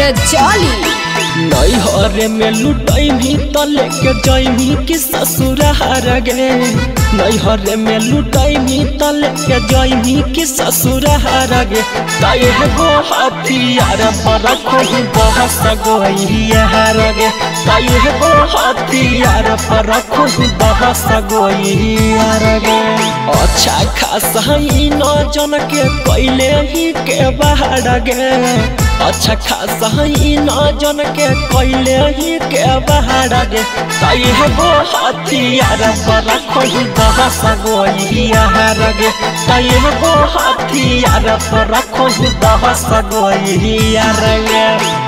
रजौली। नैहर में लुटैमी त लेके जैमी कि ससुरार गे। नैहर में लुटैमी त लेके जैमी कि ससुरार गे। तय गो हथियार पर रखो बहस गोइयार गे। तय गो हथियार पर रखो बहस गोइयार गे। अच्छा खासा ही न जन के कैले ही के बाहर गे। अच्छा खासा ही न जन के कैले ही के बाहर गे। तय गो हथियार पर रखो बहस गोइयार गे। तय गो हथियार पर रखो बहस गोइयार गे।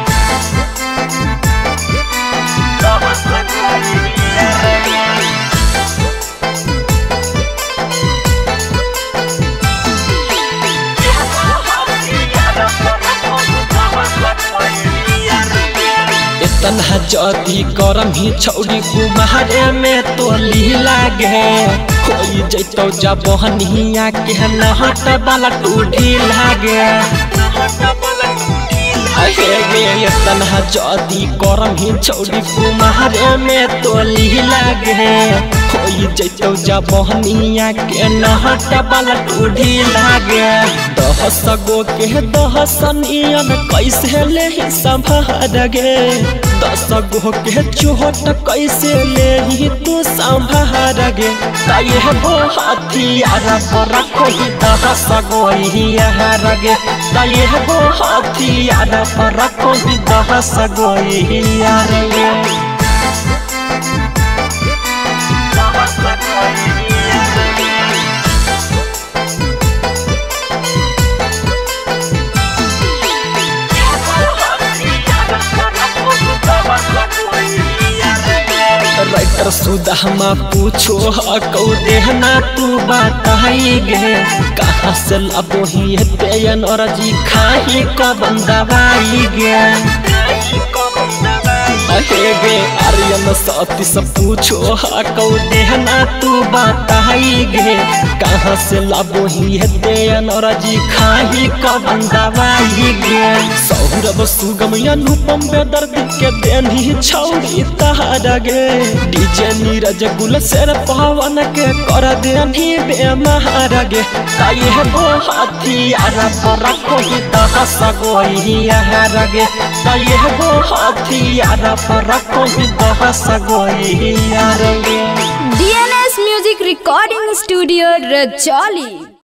तन्हा जदी करम ही छौड़ी कुमारे में तो ली लागे। होई जैतो जबहनिया के नहट वाला टूढ़ी लागे। तन्हा जदी करम ही छौड़ी कुमारे में तो ली लागे। होई जैतो जबहनिया के नहट वाला टूढ़ी लागे। दहस गो के दहसनियन कैसे ले ही संभार गे। 10 गो के चोट कैसे ले ही तू संभार गे। तय गो हथियार पर रखो 10 गोइयार गे। तय गो हथियार पर रखो 10 गोइयार गे। राइटर सुदामा पूछो हकौ देहना तू बताई गे। कहाँ से लाबो ही तेयन और जी खाही कबन दवाई गे। गे आर्यन सती से पूछो हकौ देहना तू बताई गे। कहाँ से लाबो ही तेयन और जी खाही कबन दवाई गे। सौरभ सुगम अनुपम बेदर्दी के देनी छौड़ी तहार गे। डीजे नीरज गुलशेर पवन के कर देनी बेमार गे। तय गो हथियार पर रखो 10 गोइयार गे। तय गो हथियार पर रखो 10 गोइयार गे। DNS music recording studio Rajauli.